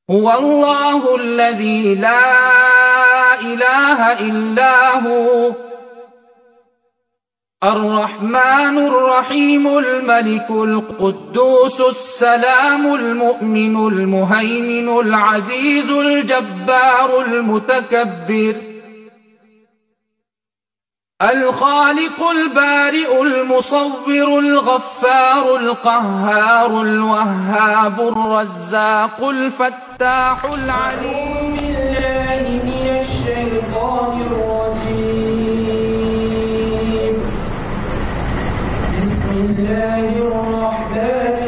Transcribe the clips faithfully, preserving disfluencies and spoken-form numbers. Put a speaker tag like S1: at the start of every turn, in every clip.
S1: هو الله الذي لا إله إلا هو الرحمن الرحيم الملك القدوس السلام المؤمن المهيمن العزيز الجبار المتكبر الخالق البارئ المصور الغفار القهار الوهاب الرزاق الفتاح العليم.
S2: بالله من الشيطان الرجيم. بسم الله الرحمن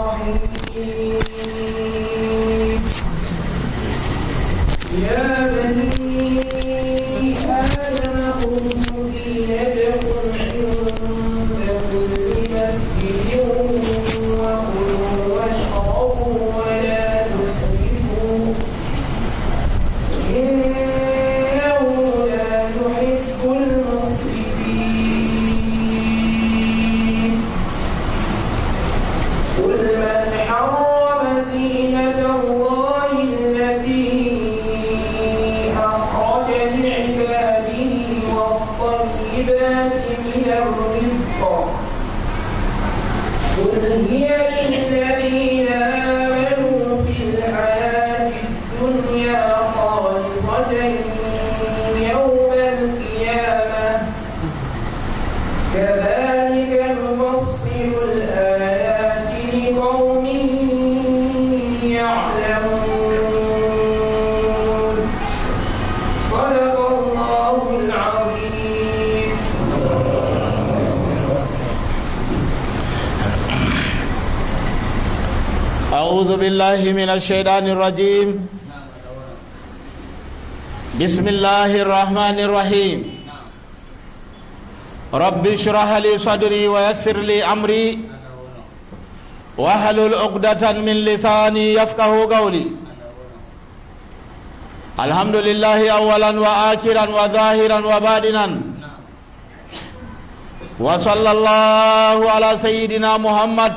S2: الرحيم. يا بني آدم خذوا زينتكم عند كل مسجد وكلوا واشربوا ولا تسرفوا إنه لا يحب المسرفين. قل من حرم زينة الله التي أخرج لعباده والطيبات من الرزق قل هي للذين آمنوا في الحياة الدنيا خالصة يوم القيامة كذلك نفصل الآيات لقوم يعلمون. صدق الله العظيم.
S3: أعوذ بالله من الشيطان الرجيم. بسم الله الرحمن الرحيم. رب اشرح لي صدري ويسر لي أمري واحلل عقدة من لساني يفقه قولي. الحمد لله أولا وآخرا وظاهرا وباطنا وصلى الله على سيدنا محمد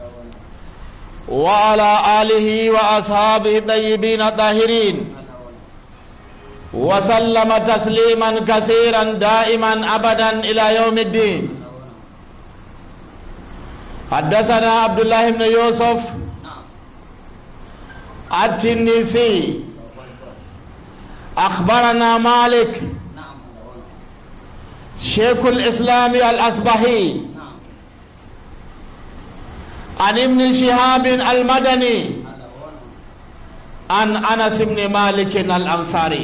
S3: وعلى آله وأصحابه الطيبين الطاهرين وسلم تسليما كثيرا دائما أبدا إلى يوم الدين. حدثنا عبد الله بن يوسف التنيسي أخبرنا مالك شيخ الإسلام الأصبحي عن ابن شهاب المدني عن أنس بن مالك الأنصاري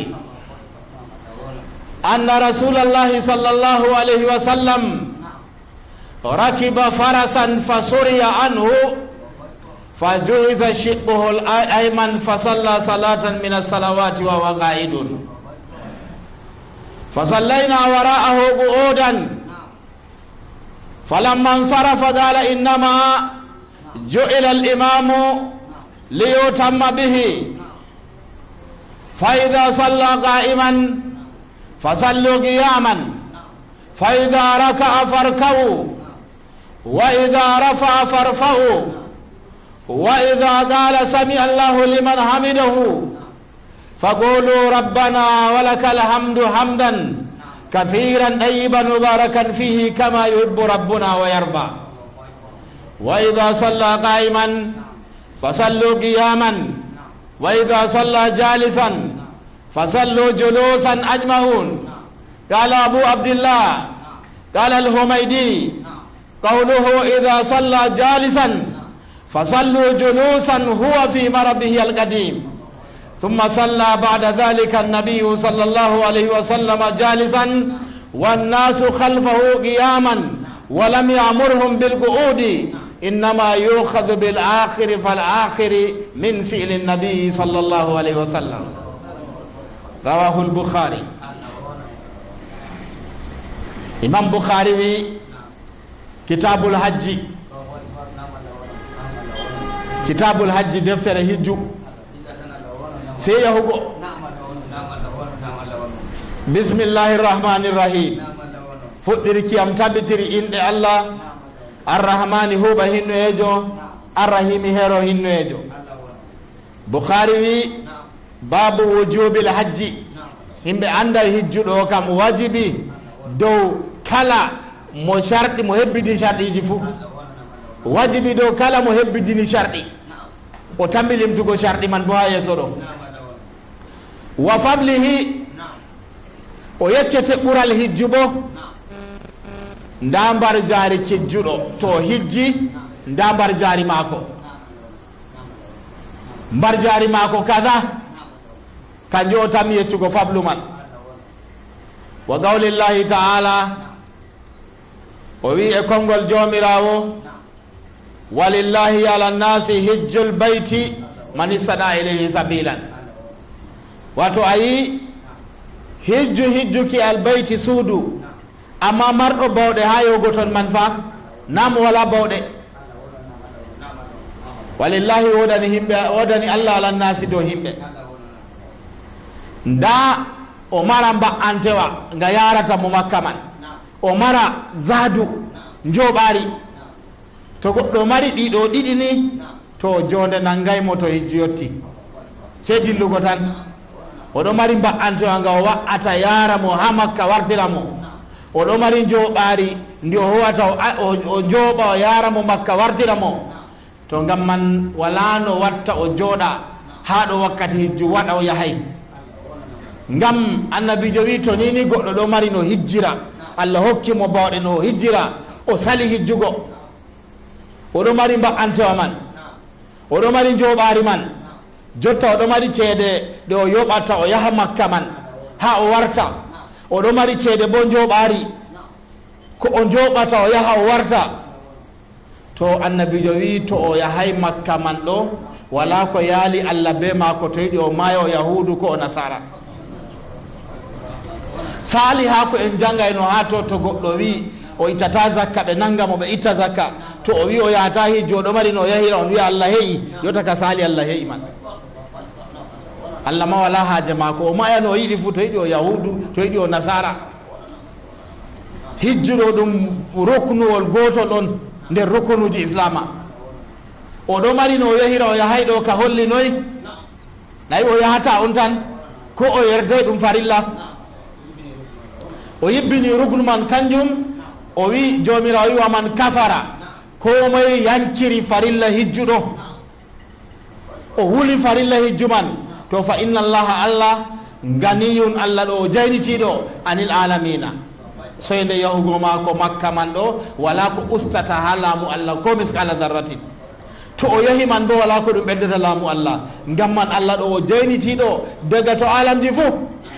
S3: أن رسول الله صلى الله عليه وسلم ركب فرسا فسري عنه فجهز شقه الأيمن فصلى صلاة من الصلوات وهو قائد فصلينا وراءه قعودا فلما انصرف قال إنما جعل الإمام ليتم به فإذا صلى قائما فصلوا قياما فإذا ركع فاركعوا وإذا رفع فارفعوا وإذا قال سمع الله لمن حمده فقولوا ربنا ولك الحمد حمدا كثيرا طيبا مباركا فيه كما يحب ربنا ويرضى. وإذا صلى قائما فصلوا قياما وإذا صلى جالسا فصلوا جلوسا أجمعون. قال أبو عبد الله قال الحميدي قوله إذا صلى جالسا فصلوا جلوسا هو في مرضه القديم. ثم صلى بعد ذلك النبي صلى الله عليه وسلم جالسا والناس خلفه قياما ولم يأمرهم بالقعود إنما يؤخذ بالآخر فالآخر من فعل النبي صلى الله عليه وسلم. رواه البخاري. إمام بخاري كتاب الحج كتاب الحج دفتر هجو سيهو. بسم الله الرحمن الرحيم. فدر كيام تبتر إن الله الرحمن هو بهنو يجو الرحيم هيرو هنو يجو. Bukhari wi babu wujubil hajji himɓe anda hijjuɗo kam wajibi dow kala mo sharɗi mo hebbidi sharɗiji fuu wajibi dow kala mo hebbidini sharɗi o tammi limtugo sharɗi man bo ha yeeso ɗo wa fablihi o yeccete ɓural hijju bo nda mbar jaari kijjuɗo to hijji nda mbar jaari maako mbar jaari maako kada kanjum o tammi yeccugo fablu man wa qawlillahi ta'ala o wi e konngol jomirawo walillahi ala nnasi hijjul bayti man istada ilayhi sabilan wato ayi hijju hijjuki albayti suudu amma marɗo bawɗe ha yogo ton man fa nam wala bawɗe walillahi wodani himɓe wodani allah ala nnasi dow himɓe nda o mara mba'antewa nga yarata mo makka man o mara zadu njoɓari to goɗɗo mari ɗiɗo ɗiɗi ni to jonde nangaymo to hijju yotti sei dillugo tan oɗo mari mba'antewa nga o wa'ata yara mo ha makka wartira mo oɗo mari njoɓari ndi o howata o jooɓa o yara mo makka wartira mo to ngam man wala no watta o jooɗa ha ɗo wakkati hijju waɗa o yahay ngam annabijo wi to nini goɗɗo ɗo mari no hijjira allah hokkimo bawɗe no hijjira o sali hijjugo oɗo mari mba'antewa man oɗo mari njoɓari man jotta oɗo mari ceede ɗe o yoɓata o yaha makka man ha o warta oɗo mari ceede bo njoɓari ko o njoɓata o yaha o warta to annabijo wi to o yahay makka man ɗo wala ko yaali allah be mako to yiɗi o maya o yahudu ko o nasara sali ha ko en jangayno ha to to goɗɗo wi o ittata zakka ɓe nangamo ɓe itta zakka to o wi o yahata hijju oɗo mari no yahira on wiya allah heƴi yota ka sali allah heƴi man allah ma wala haaje mako o maya no yiɗi fuu to yiɗi o yahudu to yiɗi o nasara hijjuɗo ɗum roknuwol gotol on nder roknuji islama oɗo mari no o yahira o yahay ɗo ka holli noy nayi o yahata on tan ko o yerdoy ɗum farilla o yibbini ruknu man kanjum o wi jomirawo wiwa man kafara ko moye yankiri farilla hijjuɗo o huli farilla hijju man to fa inna allaha allah ganiyun allah ɗo o jaynitiɗo anil alamina soyde yahugo ma ko makka man ɗo wala ko ustata ha laamu allah ko miskala darratin to o yahi man bo wala ko ɗum ɓeddata laamu allah ngam man allah ɗo o jaynitiɗo daga to alamji fo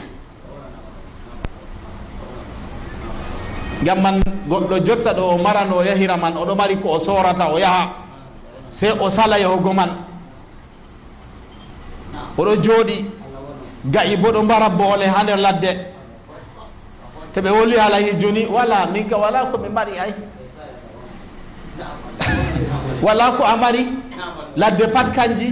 S3: ngam man goɗɗo jotta ɗo o mara no o yahira man oɗo mari ko o sorata o yaha sei o sala yahugo man oɗo jooɗi ga'i bo ɗo mbara boole ha nder ladde te ɓe wolwi haala hijju ni wala min ka wala ko mi mari ay wala ko a mari ladde pat kanji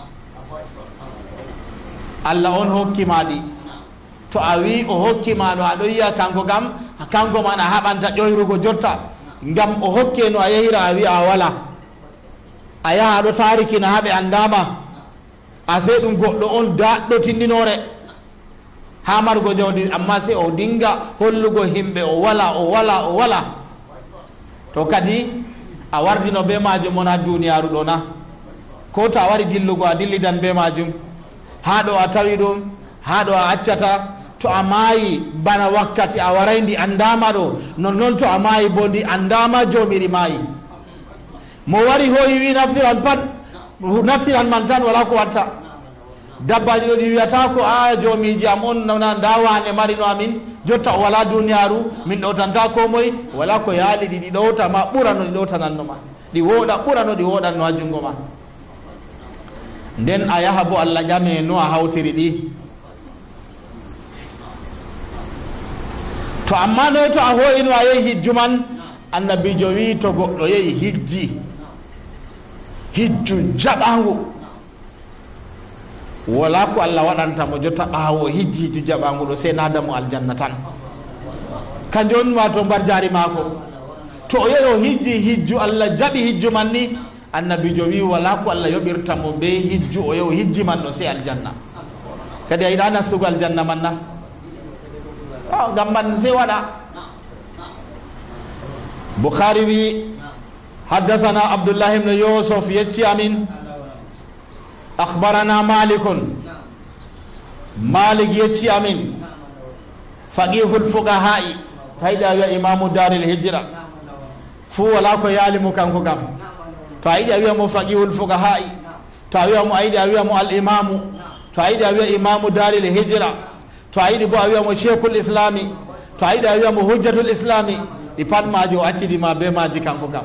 S3: allah on hokkimaɗi to a wi o hokkimaɗo aɗo yiya kanko kam kanko man a haɓanta ƴoyrugo jotta ngam o hokke no a yahira a wi a wala a yaha aɗo tarikina haɓe andama a sey ɗum goɗɗo on daɗɗo tindinore ha margo jawdi amma sey o dinga hollugo himɓe o wala o wala o wala to kadi a wardino be majum on ha duniyaru ɗo na ko to a wari dillugo a dillidan be majum ha ɗo a tawi ɗum ha ɗo a accata to a maayi bana wakkati a waray ndi andama ɗo nonnoon to a maayi bo ndi andama jomiri maayi mo wari hoyi wi naftiran pat naftiran man tan wala ko watta dabbaji ɗo ɗi wiyata ko a jomiji am on nona ndawane marino amin jotta o wala duniyaru min ɗowtanta ko moye wala ko yaali ɗi ɗi ɗowta ma ɓurano ɗi ɗowtananno ma ɗi woɗa ɓurano ɗi woɗanno ha jungo ma nden a yaha bo allah ƴame no a hawtiri ɗi to amma noy to a hoyino a yehi hijju man annabijo wi to goɗɗo yehi hijji hijju jaɓangu wala ko allah waɗantamo jotta ɓaawo hijji hijju jaɓangu ɗo sey nadamo aljanna tan kanjum on ma to mbar jaari maako to o yehi o hijji hijju allah jaɓi hijju man ni annabijo wi wala ko Allah yoɓirta mo be hijju o yew hijji man ɗo sey aljanna. Kadi a yiɗa nastugo aljanna man na o ngam man sey waɗa. Bukhari wi حدثنا عبد الله بن يوسف يتي أمين أخبرنا مالك مالك يتي أمين فقيه الفقهاء هيدا يا إمام دار الهجرة فو ولا كو يعلم كم كم فهيدا يا مو فقيه الفقهاء فهيدا مو هيدا يا مو الإمام فهيدا يا إمام دار الهجرة فهيدا بو يا مو شيخ الإسلام فهيدا يا مو حجة الإسلام ipat majo acidi ma be maji kanko kam.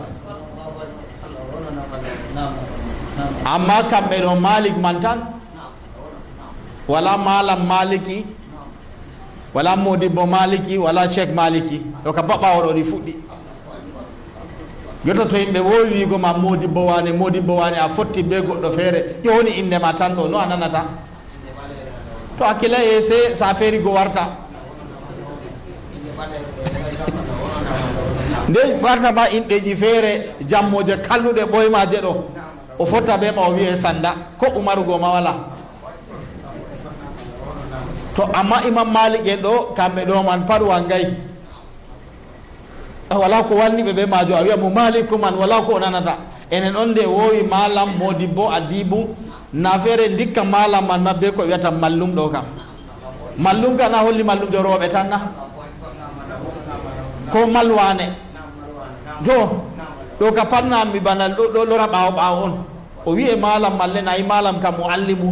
S3: Amma kamɓe ɗo Malik man tan wala malam Maliki wala modibbo Maliki wala Cheikh Maliki ɗo ka baɓawo ɗo ɗi fuɗɗi. Jotta to yimɓe wowi wigo ma modibbo wane modibbo wane a fotti be goɗɗo feere ƴoni inde ma tan ɗo no a nanata to hakkila e se sa feeri go warta nde warta ba inɗeji feere jammoje kalluɗe ɓoymaje ɗo o fotta be ma o wiye sanda ko umarugo ma wala. To amma Imam Malik en ɗo kamɓe ɗo man pat wangay wala ko wanniɓe be majo a wiya mo Maliku man wala ko o nanata. Enen on nde wowi malam modibbo adibu na feere ndikka malam man mabbe ko wiyata mallum ɗo kam. Mallum ka na holli mallum jo rooɓe tan na ko malwane do ɗo ka patnami bana ɗo lora ɓawo ɓawo on o wiye malam malle nayi malam kam muallimu.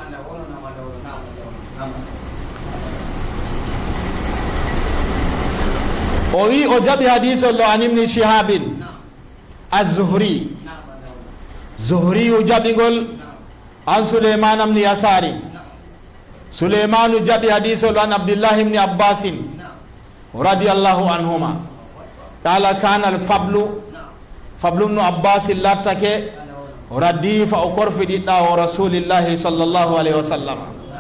S3: O wi o jaɓi hadis ollo an ibni shihabin az-zuhri zuhri o jaɓigol an Suleyman amni yasari Suleymanu jaɓi hadis ollo an Abdullah ibni abbasin radiyallahu anhuma qala kana al-fablu fablu ibnu abbasin lattake radifa o korfiɗiɗɗa o rasulillahi sallllahu alayhi wa sallam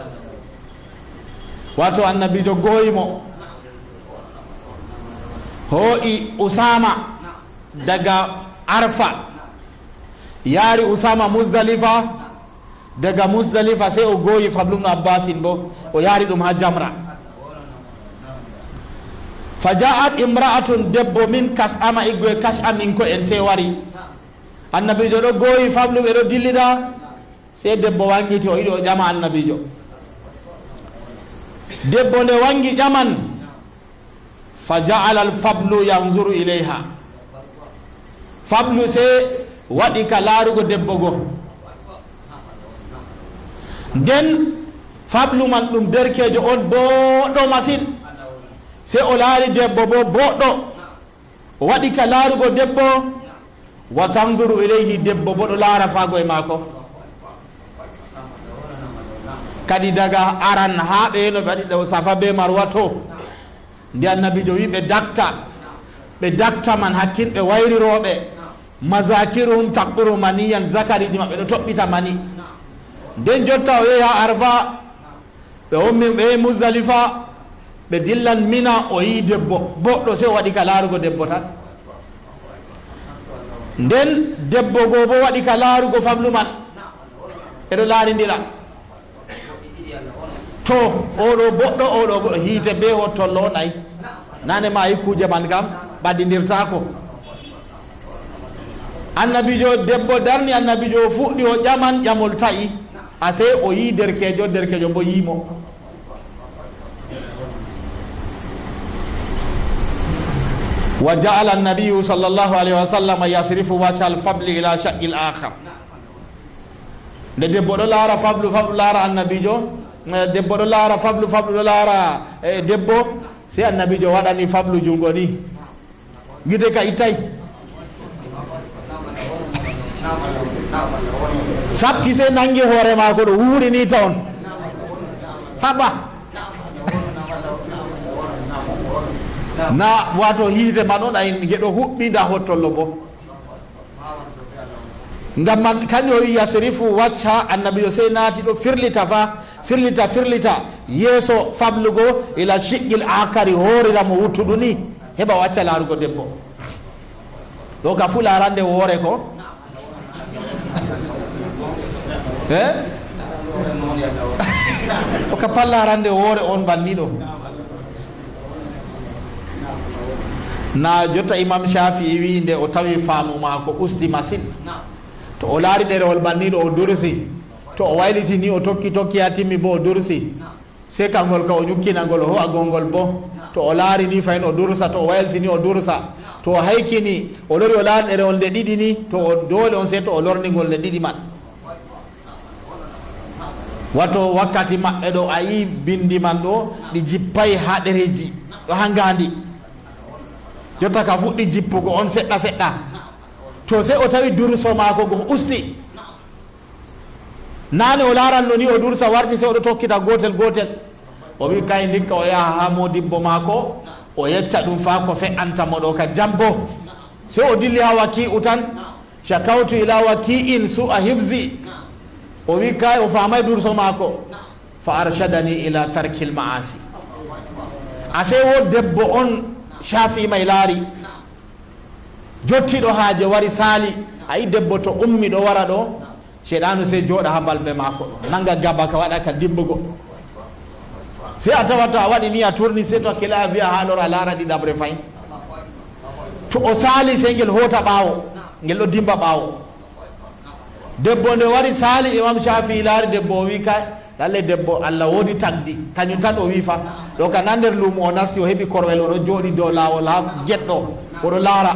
S3: wato annabijo goyimo ho'i Usama daga Arfa yari Usama Muzdalifa daga Muzdalifa sai o goyi fablu ibnu abbasin bo o yari ɗum ha Jamra. Faja'at imra'atun debbo min kas'ama igwe kas'a min ko en sai wari annabijo ɗo goyi fablu ɓe ɗo dillida sai debbo wangiti o yiɗi o ƴama annabijo. Debbo nde wangi ƴaman faja'ala al-fablu yanzuru ilayha fablu sai waɗi ka laarugo debbo go nden fablu man ɗum derkejo on boɗɗo masin sai o laari debbo bo boɗɗo o waɗi ka laarugo debbo wa tanzuru ilayhi debbo bo ɗo laara faago e maako kadi daga aran haa ɓe no ɓe waɗi ɗo safa be marwa to nde annabijo wi ɓe dakta ɓe dakta man hakkinɓe wayriroɓe mazakiruhum taquru maniyan zakariji maɓɓe ɗo toɓɓita mani nden jotta o yehi ha Arfa ɓe ummi ɓe Muzdalifa ɓe dillan Mina o yi debbo boɗɗo sai o waɗi ka laarugo debbo tan nden debbo go bo waɗi ka laarugo fablu man ɓeɗo laarindira to oɗo boɗɗo oɗo boɗɗo hiite be hottollo nayi nane ma yi kuje man kam ɓaddidirtako annabijo debbo darni annabijo fuɗɗi o ƴaman ƴamol ta'i ase o yi derkejo derkejo bo yimo wa ja'ala an-nabiyyu sallallahu alayhi wa sallam yasrifu wajha al-fabli ila shaqqi al-akhar nde debbo ɗo laara fablu fablu laara annabijo debbo ɗo laara fablu fablu ɗo laara debbo sai annabijo waɗani fablu jungo ni gide ka ittay sapki sai nangi hoore maako ɗo wuuri ni taon haɓa na wato hiite ma ɗon ay geɗo huɓɓi nda hottollo bo ngam man kañum o wi yasrifu wacca annabijo sey naati ɗo firlita fa firlita firlita yeeso fablugo ila shiqqil akari hoorira mo wuttuɗu ni heɓa wacca laarugo debbo ɗo ka fu laarande woore ko e o ka pallarande woore on banniɗo na jotta imam Shafi'i wi nde o tawi faamu maako usti masine to o laari ɗerewol banniɗo o dursi to o wayliti ni o tokki tokki ha timmi bo o dursi se kangol ka o ñukkinangol o ho'a gongol bo to o laari ni fayin o dursa to o wayliti ni o dursa to o haykini o lori o laari ɗerewol nde ɗiɗi ni to o doole on se to o lorningol nde ɗiɗi man wato wakkati maɓɓe ɗo a yi bindi man ɗo ɗi jippay ha ɗereji ɗo ha ngandi jotta ka fuɗɗi jippugo on seɗɗa seɗɗa to se o tawi durso maako go usti nane o laranno ni o dursa warti se oɗo tokkita gotel gotel o wi kay ndikka o yaha ha modibbo maako o yecca ɗum fa ko fe'antamo ɗo ka jambo se o dilli ha waki u tan shakawtu ila waki in su a hibsi o wi kay o famay durso maako fa arshadani ila tarkil ma'asi ase wo debbo on Shafi may laari jottiɗo haaje wari saali ayi debbo to ummi ɗo wara ɗo sheɗanu se jooɗa ha balɓe maako ɗo nanga gaba ka waɗa ka dimbugo se a tawa to a waɗi ni a tourni se to a kela a wiya ha lora laara ɗiɗaɓre fayi to o saali se ngel hoota ɓaawo ngel ɗo dimba ɓaawo debbo nde wari saali imam Shafi laari debbo o wi kay lalle debbo Allah woodi tagdi kañum tan o wi fa ɗo ka nan nder luumo o nasti o heɓi korwel oɗo jooɗi dow laawol ha gueɗɗo oɗo laara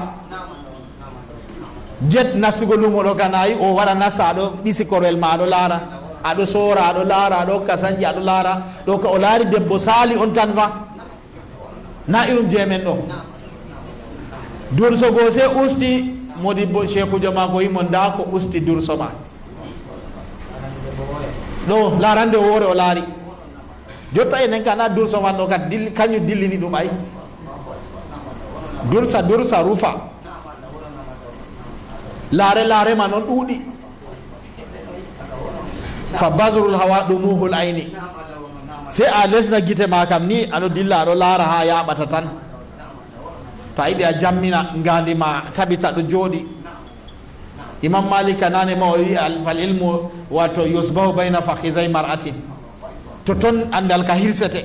S3: jet nastugo luumo ɗo ka nayi o wara nasta aɗo ɓisi korwel ma aɗo laara aɗo soora aɗo laara aɗo hokka sañji aɗo laara ɗo ka o laari debbo saali on tan fa na irum jeemen ɗo durso goo se usti modibbo cheikhujo ma ko yimo nda ko usti durso ma ɗo laarande woore o laari jotta enen ka na durso man ɗo kat dilli kañum dillini ɗum ay dursa dursa rufa laare laare ma noon ɗuuɗi fa basrul hawa ɗumuhul ayni se a lesna gite ma kam ni aɗo dilla aɗo laara ha yaɓata tan to a yiɗi a jammina ngandi ma tabita ɗo jooɗi imam malika nane ma o wi fal ilmu wato yusbahu bayna fakhizay mar'atin to ton andal ka hirsete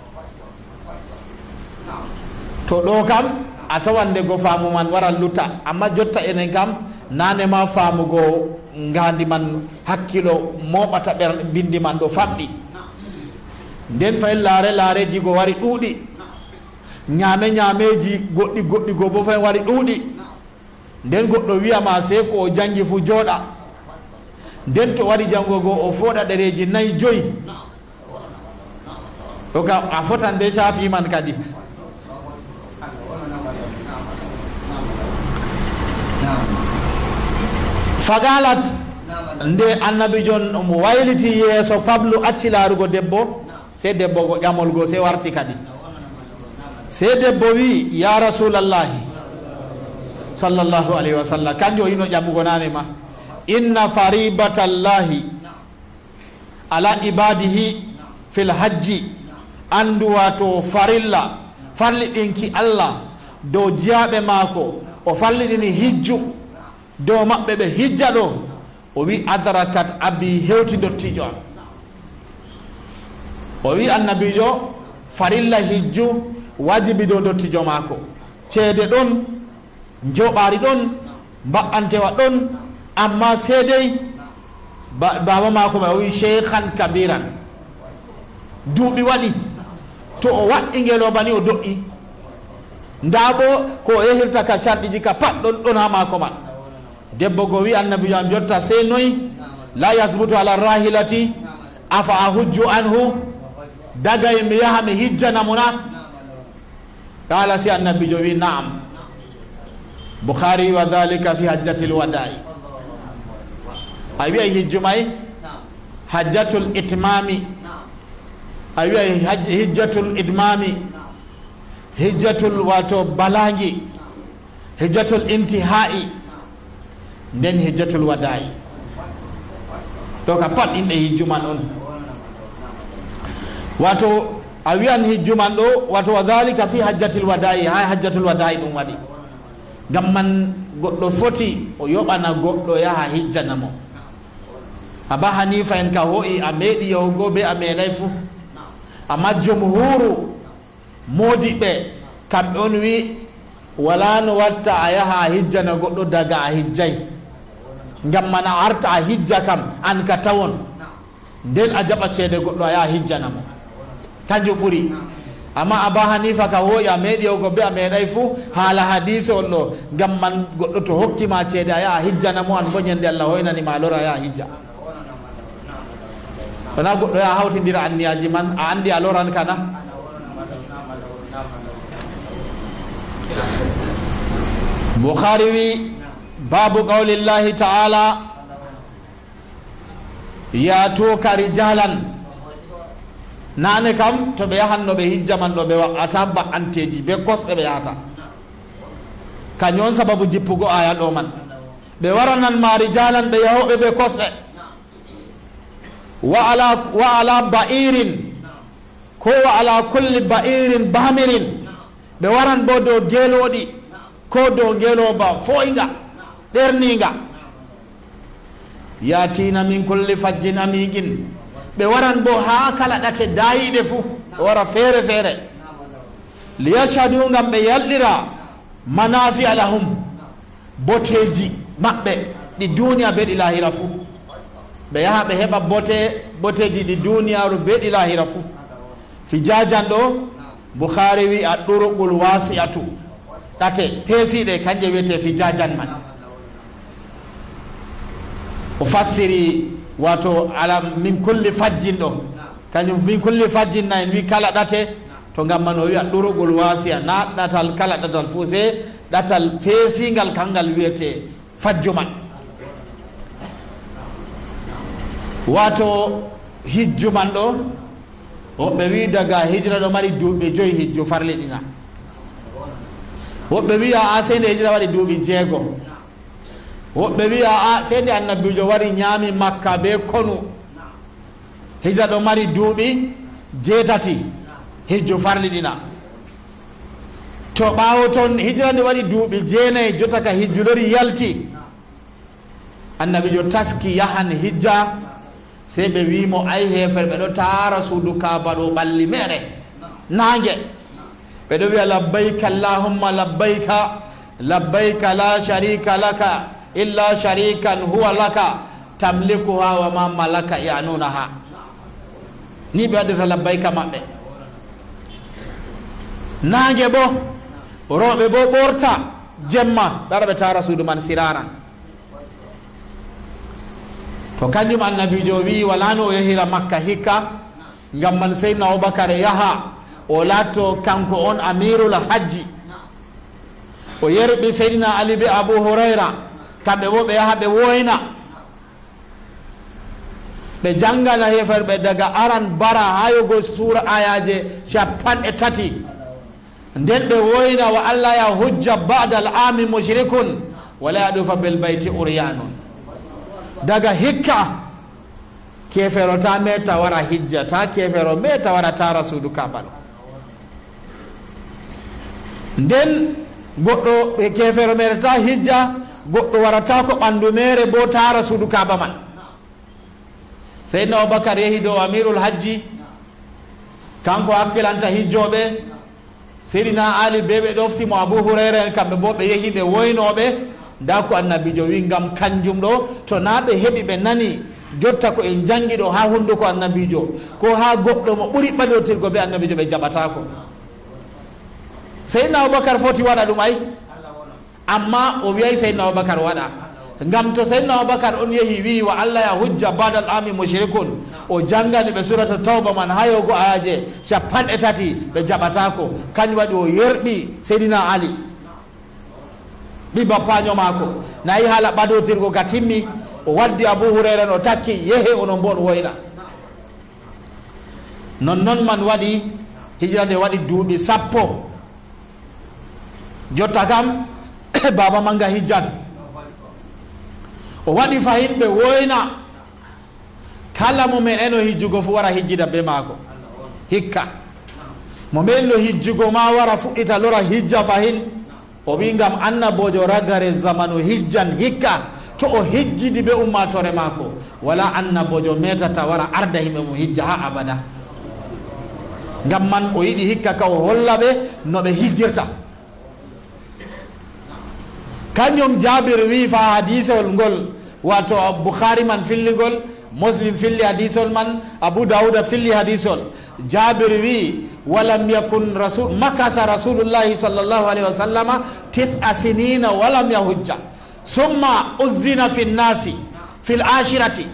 S3: to ɗo kam a tawande go faamu man waran lutta amma jotta enen kam nane ma faamugo ngandi man hakkilo moɓata ɓer bindi man ɗo famɗi nden fayin laare laareji go wari ɗuuɗi ñaame ñaameji goɗɗi goɗɗi go bo fayin wari ɗuuɗi nden goɗɗo wiyama se ko o jangi fu jooɗa nden to wari jango go o fooɗa ɗereji nayyi joyi o ka a fotan de Shafi man kadi fagalat nde annabi jon mo wayliti yeeso fablu acci laarugo debbo se debbo go ƴamol go se warti kadi se debbo wi ya rasulallahi sallallahu alayhi wa sallam kanjo hino ƴamugo nane ma inna faribatallahi ala ibadihi fil hajji andu wato farilla farliɗinki Allah dow jiyaɓe maako o farliɗini hijju dow maɓɓe ɓe hijja ɗo o wi adrakat abi hewti dottijo am o wi annabijo farilla hijju wajibi dow dottijo maako ceede ɗon joɓaari ɗon mba'antewa ɗon amma seedey baba maako ma o wi cheikhan kabiran duuɓi waɗi to o waɗɗi ngelobani o doƴƴi nda bo ko o yehirta ka carɗiji ka pat ɗon ɗon ha maako man debbo go wi annabijo am jotta sey noyi la yasbutu ala rahilati afa a hujju anhu dagay mi yaha mi hijjanamo na qala si annabijo wi naam Bukhari wa dhalika fi hajjatil wada'i a wiya hijju may hajjatul itmami a wiya hijjatul idmami hijjatul wato balangi hijjatul intihai nden hijjatul wada'i to ka pat inɗe hijju man on wato a wiyan hijju man ɗo wato wa dhalika fi hajjatil wada'i ha hajjatul wada'i ɗum waɗi ngam man goɗɗo foti o yoɓana goɗɗo yaha hijjanamo Aba Hanifa en ka ho'i a meɗi yahugo be a meɗay fu, amma jumhuru modiɓe kamɓe on wi wala no watta a yaha a hijjana goɗɗo daga a hijjay, ngam mana arta a hijja kam an ka tawon nden a jaɓa ceede goɗɗo a yaha hijjana mo, kanjum ɓuri. amma Aba Hanifa ka ho'i a meɗi yahugo be a meɗay fu haala hadise on ɗo, ngam man goɗɗo to hokkima ceede a yaha hijjana mo, an bo ñande Allah hoynanima a lora a yaha hijja. wona goɗɗo ya hawtidira anniyaji man, a andi a loran kana. Bukhari wi babu qawlillahi ta'ala yatuka rijalan, nane kam to ɓe yahanno ɓe hijja man ɗo ɓe wa'ata ba'anteji be kosɗe ɓe yahata, kañum on sababu jippugo aya ɗo man. ɓe waranan ma rijalan ɓe yahoɓe ɓe kosɗe, wa ala wa ala ba'irin ko wa ala kulli ba'irin bamirin, ɓe waran bo dow geloɗi ko dow geloba foyinga ɗerninga. yatina min kulli fajjin amigin, ɓe waran bo ha kala ɗate dayiɗe fu wara feere feere. liyashhadu ngam ɓe yalɗira manafi alahum, boteji maɓɓe ɗi duniya be ɗi lahira fu, ɓe yaha ɓe heɓa bote boteji ɗi duniyaru be ɗi lahira fu. fijajan ɗo Bukhari wi a ɗuruqul wasi'atu, ɗate peesiɗe kanje wiyete fijajan man. o fassiri wato ala min kulli fajjin ɗo, kañum min kulli fajjin na en wi kala ɗate, to ngam man o wiya ɗuruqul wasi'a, na ɗatal kala ɗatal fu se ɗatal peesingal kangal wiyete fajju man. wato hijju man ɗo woɓɓe wi daga hijra ɗo mari duuɓi joyi hijju farliɗina, woɓɓe wi a seyde hijra waɗi duuɓi jeego, woɓɓe wi a seyde annabijo wari ñaami Makka be konu, hijra ɗo mari duuɓi jeetati hijju farliɗina. to ɓaawo toon hijra nde waɗi duuɓi jeenayi jota ka hijju lori yalti, annabijo taski yahan hijja, sey ɓe wimo ay heefere ɓe ɗo taara suudu Kaaba ɗo ɓalli meere naange, ɓe ɗo wiya labbayka allahumma labbayka labbayka la sharika laka illa sharikan huwa laka tamlikuha wa ma malaka yanunaha, ni ɓe waɗirta labbayka maɓɓe naange. bo rooɓe bo ɓorta jemma ɗara ɓe taara suudu man siraran. to kanjum annabijo wi wala no o yahira Makka hikka, ngam man seydna Abubakar yaha o laatto kanko on amirul hajji, o yerɓi seydina Ali be Abu Hurayra, kamɓe bo ɓe yaha ɓe woyna ɓe jangana heferɓe daga aran bara ha yogo sura ayaje capanɗe tati, nden ɓe woyna wa Allah ya hujja ba'da al-ami mushrikun wala yadufa bil bayti uryanun. daga hikka kefero ta meta wara hijja, ta kefero meta wara tara suudu Kaaba ɗo. nden goɗɗo ɓe kefero metata hijja, goɗɗo warata ko ɓandu mere bo tara suudu Kaaba man. seydna Abubakar yehi dow amirul hajji, kanko hakkilanta hijjoɓe, seydina Ali be ɓe ɗoftimo Abu Hurayra en kamɓe bo ɓe yehi ɓe woynoɓe. nda ko annabijo wi ngam kanjum ɗo to na ɓe heɓi ɓe nani jotta ko en jangi ɗo ha hunduko annabijo ko ha goɗɗo mo ɓuri ɓaɗotirgo be annabijo ɓe jaɓatako. seydna Abubakar foti waɗa ɗum ay, amma o wiyay seydna Abubakar waɗa, ngam to seydna Abubakar on yehi wi wa Allah ya hujja badal ami mushrikun, o jangani ɓe surata tawba man ha yogo ayaje capanɗe tati ɓe jaɓatako, kañum waɗi o yerɓi seydina Ali ɗi bappaño maako, nayi haala ɓadotirgo ga timmi, o waddi Abu Hurayra o takki yehe onon bo on woyna. non non man waɗi hijira nde waɗi duuɓi sappo, jotta kam baba manga hijjan o waɗi fayin ɓe woyna kala mo men eno hijjugo fu wara hijjida be maako hikka, mo men no hijjugo ma wara fuɗɗita lora hijja fahin, o wi ngam annabojo ragare zamanu hijjan hikka, to o hijjidi be ummatore mako wala annabojo metata wara arda himɓe mo hijja ha abada ngam man o yiɗi hikka ka o holla ɓe no ɓe hijjirta. Kañum Jabir wi fa hadisol ngol wato Bukhari man filligol, Muslim filli hadisol man, Abu Dawuda filli hadisol. Jabir wi walam yakun rasul makatha rasulullahi sallallahu alaihi wasallama tis'a sinina walam yahujja summa uzzina fi nnasi fi l-ashirati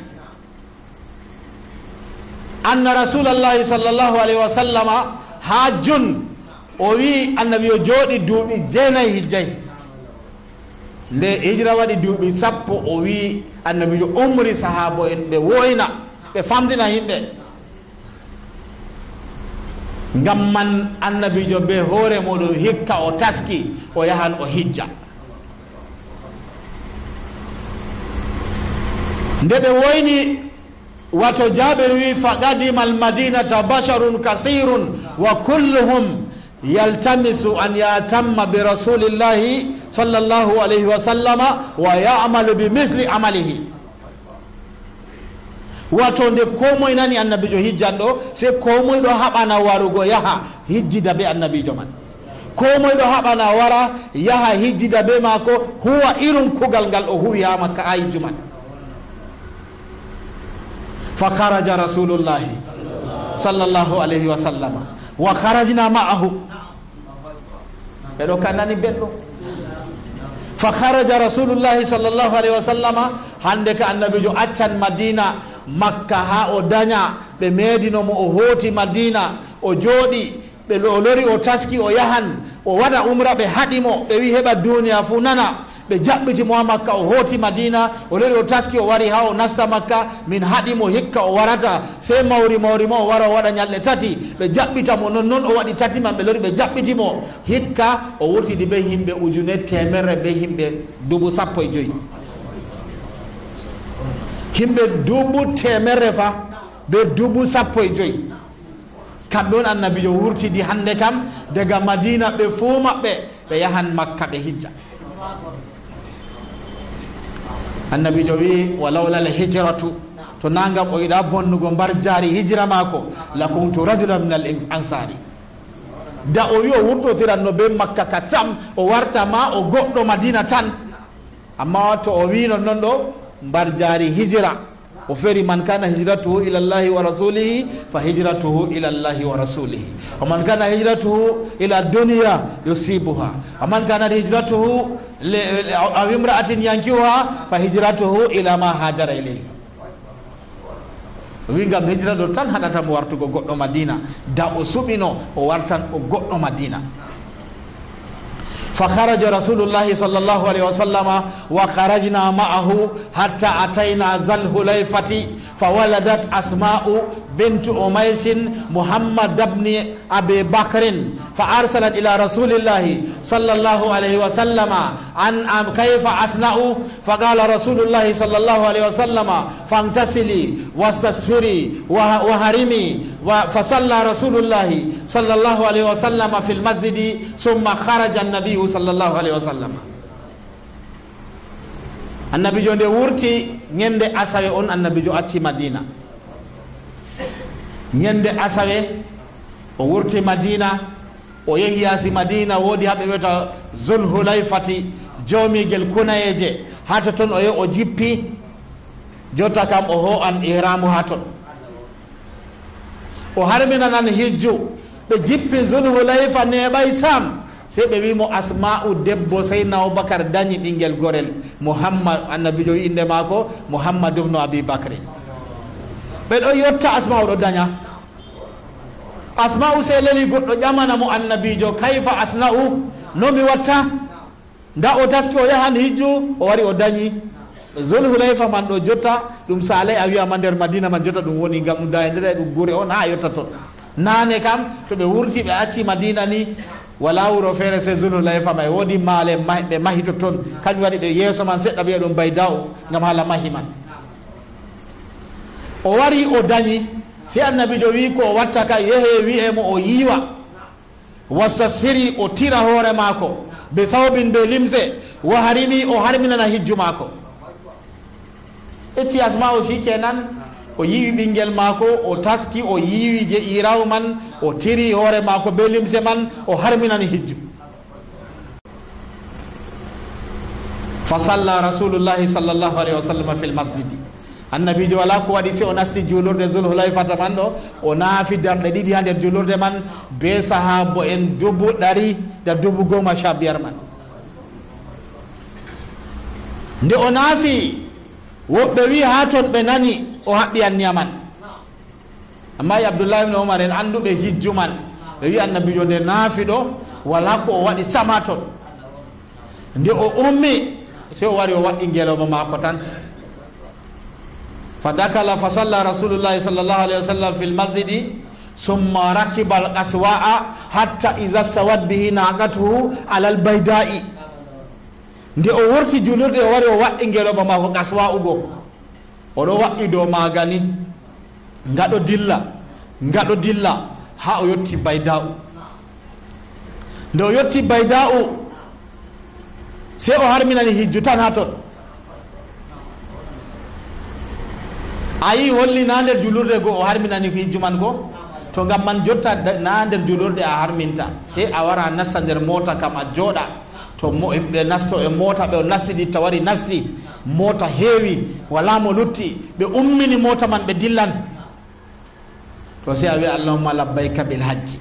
S3: anna rasulallahi sallallahu alaihi wasallama hajjun. O wi annabi o jooɗi duuɓi jeenayi hijjayi. Nde hijra waɗi duuɓi sappo o wi annabijo umri sahabo en ɓe woyna ɓe famdina yimɓe ngam man annabijo be hoore muɗum hikka o taski o yahan o hijja. Nde ɓe woyni wato Jabir wi faqadima almadinata basharun kathirun wa kulluhum yaltamisu an yatamma bi rasulillahi sallallahu alayhi wa sallama wa ya'malu bi misli amalihi. Wato nde komoye nani annabijo hijjanɗo se komoye ɗo haɓana warugo yaha hijjida be annabijo man, komoye ɗo haɓana wara yaha hijjida be mako huwa irum kugal ngal o huwi ha Makka ha hijju man. Fa kharaja rasulullahi sallallahu alayhi wa sallama wa kharajna ma'ahu. Ɓeɗo kannani belɗum. Fa kharaja rasulullahi sallallahu alayhi wa sallama, hande ka annabijo accan Madina Makka ha o daña ɓe meedino mo o hooti Madina o jooɗi ɓe o lori o taski o yahan o waɗa umra ɓe haɗimo ɓe wi heɓa duniya fu nana ɓe jaɓɓitimo ha Makka o hooti Madina o lori o taski o wari ha o nasta Makka min haɗimo hikka o warata sey mawri mawri mo o wara o waɗa ñalɗe tati ɓe jaɓɓitamo non noon o waɗi tati man ɓe lori ɓe jaɓɓitimo hikka o wurtidi be yimɓe ujune temerre be yimɓe dubu sappo e joyi himɓe dubu temerre fa be dubu sappo e joyi kamɓe on annabijo wurtidi hande kam daga Madina ɓe fuu maɓɓe ɓe yahan Makka ɓe hijja. Annabijo wi walawla l hijratu, to nangam o yiɗa bonnugo mbar jaari hijra mako la kuntu rajulan min al ansari. Da o wi o wurtotiranno be Makka ka sam o warta ma o goɗɗo Madina tan, amma to o wi non non ɗo mbar jaari hijra o feri man kana hijratuhu ila llahi wa rasulihi fa hijratuhu ila llahi wa rasulihi wa man kana hijratuhu ila dunya yusibuha wa man kana hijratuhu aw imra'atin yankihuha fa hijratuhu ila ma hajara ilayhi. wi ngam hijra ɗo tan haɗata mo wartugo goɗɗo Madina, da o suɓino o wartan o goɗɗo Madina. فخرج رسول الله صلى الله عليه وسلم وخرجنا معه حتى أتينا ذا الحليفة فولدت أسماء بنت أميس محمد بن أبي بكر فأرسلت إلى رسول الله صلى الله عليه وسلم عن كيف أصنع فقال رسول الله صلى الله عليه وسلم فاغتسلي واستسفري وهرمي فصلى رسول الله صلى الله عليه وسلم في المسجد ثم خرج النبي صلى الله عليه وسلم. النبي جو wurti ñende asawe on annabijo acci Madina. ñende asawe o wurti Madina o yehi yasi Madina wodi haɓe wiyata Zul Hulaifati jomigel kunayeje hato ton o ye o jippi jota kam o ho an ihramu haton o harminanan hijju ɓe jippi Zul Hulaifa neɓay sam sey ɓe wimo Asma'u debbo Seydina Abubakar dañi ɓinguel gorel Muhammad, annabijo inde mako Muhammad ibn Abi Bakri. ɓe ɗo yotta Asma'u ɗo daña. Asma'u sey leli goɗɗo ƴamana mo annabijo kayfa asna'u, nomi watta nda o taski o yahan hijju o wari o dañi. Zul Hulaifa man ɗo jotta ɗum saalay a wiyama nder Madina man jotta ɗum woni ngam ɗum dayidira ɗum gure on ha yotta toon. Nane kam to ɓe wurti ɓe acci Madina ni wala wuro feere se Zul Hulaifa may wodi maale ɓe mahi to toon kañum waɗi ɗe yeeso man seɗɗa wiya ɗum bayda o ngam haala mahi man. O wari o dañi si annabijo wi ko o watta ka yehe wiyemo o yiiwa wastasfiri o tira hoore maako be thawbin be limse wa harimi o harminana hijju maako. ecci Asma'u shikenan o yiwi ɓinguel maako o taski o yiwi je iraw man o tiri hoore maako be limse man o harminani hijju. fa salla rasulullahi sallllahu alayhi wa sallam fil masjidi, annabijo wala ko waɗi si o nasti julurde zulhulayfata man ɗo o naafi darɗe ɗiɗi ha nder julurde man be sahabo en dubu ɗari da dubu goma sha biyar man. nde o naafi woɓɓe wi ha toon ɓe nani o haɓɓi anniya man, amma Abdullah ibn Umar en anduɓe hijju man ɓe wi annabijo nde naafi ɗo wala ko o waɗi sama toon. nde o ummi se o wari o waɗɗi ngeloba maako tan. fa dakala fa salla rasulullahi sallllahu alayhi wa sallam fi lmasjidi summa rakiba al qaswa'a hatta ida stawat bihi naqatuhu ala albayda'i. nde o wurti julurde o wari o waɗɗi ngeloba maako qaswa'u go oɗo waɗɗi dow magani ngaɗo dilla ngaɗo dilla ha o yetti bayda'u. nde o yetti bayda'u se o harminani hijju tan ha toon. ayi holli na nder julurde go o harminani ko hijju man go, to ngam man jotta na nder julurde a harminta, se a wara nasta nder mota kam a jooɗa to ɓe nasto e mota ɓe o nastidi tawari nasti mota heewi wala mo lutti ɓe ummini mota man ɓe dillan, to se a wi allahumma labbayka bil hajji,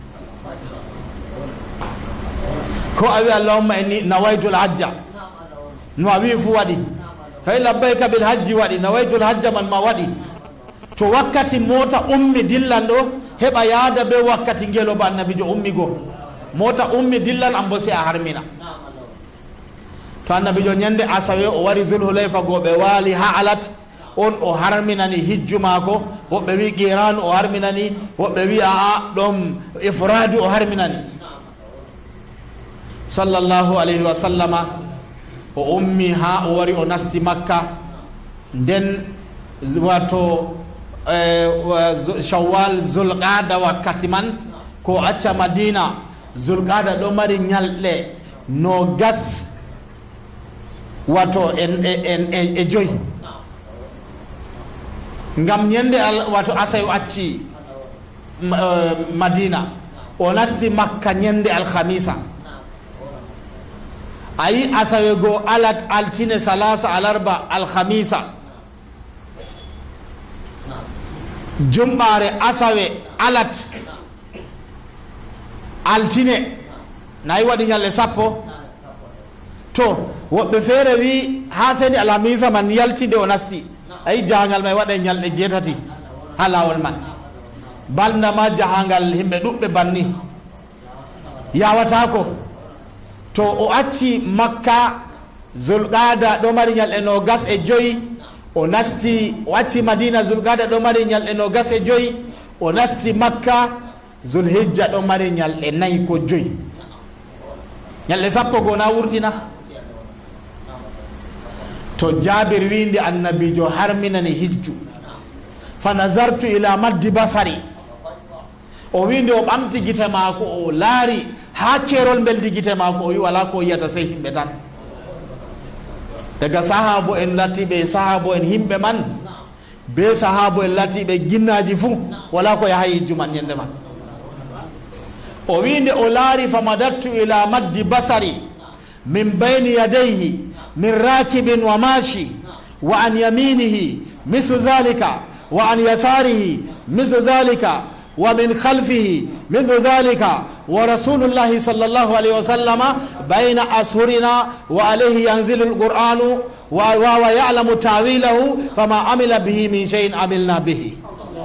S3: ko a wi allahumma inni nawaytul hajja no a wi fu waɗi, hay labbayka bil hajji waɗi, nawaytul hajja man ma waɗi. to wakkati mota ummi dillan ɗo heɓa yaada be wakkati ngeloba annabijo ummi go, mota ummi dillan an bo se a harmina. to annabijo ñande asawe o wari zulhulayfa go ɓe waali ha alat on o harminani hijju maako, woɓɓe wi qiranu o harminani, woɓɓe wi aa ɗum ifradu o harminani. sallllahu alayhi wa sallama o ummi ha o wari o nasti makka, nden wato shawwal zulqada wakkati man ko acca madina, zulqada ɗo mari ñalɗe no gas wato en en e joyi, ngam ñande wato asay o acci madina o nasti makka ñande alhamisa. ayi asawe go alat altine salasa alarba alhamisa, jumɓare asawe alat altine nayi waɗi ñalɗe sappo. to woɓɓe feere wi ha seni alhamisa man yaltinde o nasti, ayi jahangal may waɗe ñalɗe jeetati ha lawol man, baldama jahangal himɓe ɗuɓɓe banni yawatako. to o acci makka zulqada ɗo mari ñalɗe no gas e joyi, o nasti o acci madina zulqada ɗo mari ñalɗe no gas e joyi, o nasti makka zulhijja ɗo mari ñalɗe nayi ko joyi, ñalɗe sappo go na wurtina. to jabir windi annabijo harminani hijju, fa nazartu ila maddi basari, o winde o ɓamti gite maako o laari ha kerol beldi gite maako, o wi wala ko yiyata sey himɓe tan. daga sahabo en latiɓe sahabo en himɓe man be sahabo en latiɓe ginnaji fuu wala ko yaha hijju man ñande man. o winde o laari fa madattu ila maddi basari min bayni yadayhi min rakibin wa mashi wa an yaminihi mithlu dhalika wa an yasarihi mithlu dhalika wa min khalfihi mithlu dhalika wa rasulullahi sallallahu alayhi wa sallama bayna ashurina wa alayhi yanzilu alqur'anu wa wa ya'lamu ta'wilahu fama amila bihi min shay'in amilna bihi.